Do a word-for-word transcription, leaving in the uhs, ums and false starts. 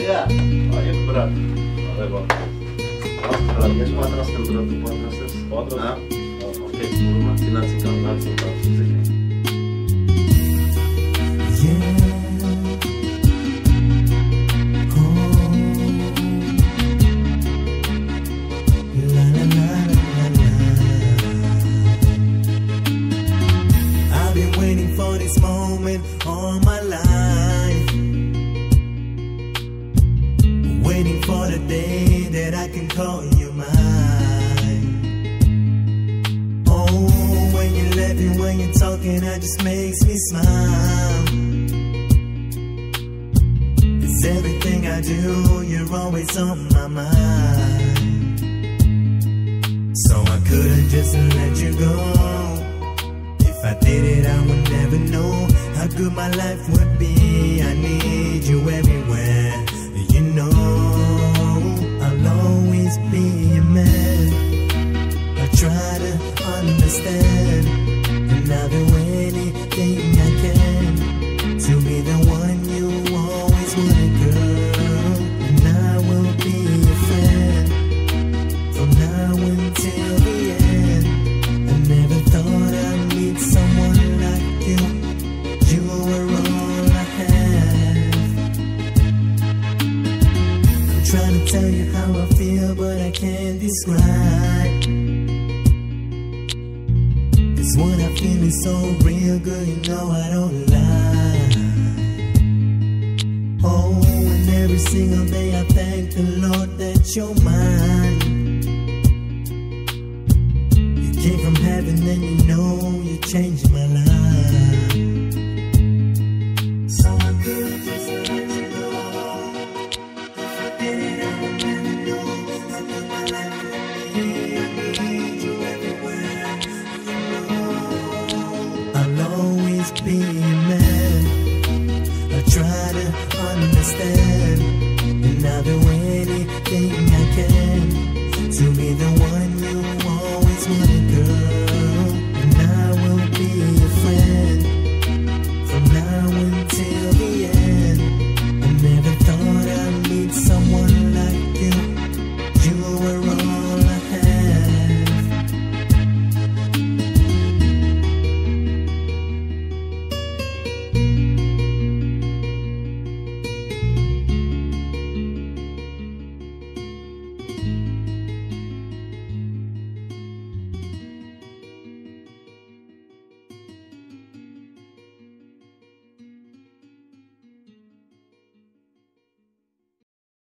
ya. Oh, yang berat. Oh, kalau dia semua terus kan berat semua terus. Oh, terus. Nah, Oh, oke. rumah silat singkang Langsung ke sini. For this moment all my life, waiting for the day that I can call you mine. Oh, when you're laughing, when you're talking, that just makes me smile. It's everything I do, you're always on my mind. So I couldn't just let you go. If I did it, I would never know how good my life would be. I need you everywhere, you know. I'll always be your man. I try to understand, and I'll do anything I can to be the one you always wanted, girl. And I will be your friend from now until the end. I never thought I'd meet someone like you. You were all I had. I'm trying to tell you how I feel, but I can't describe. Cause what I feel is so real, girl, you know I don't lie. Oh, and every single day I thank the Lord that you're mine.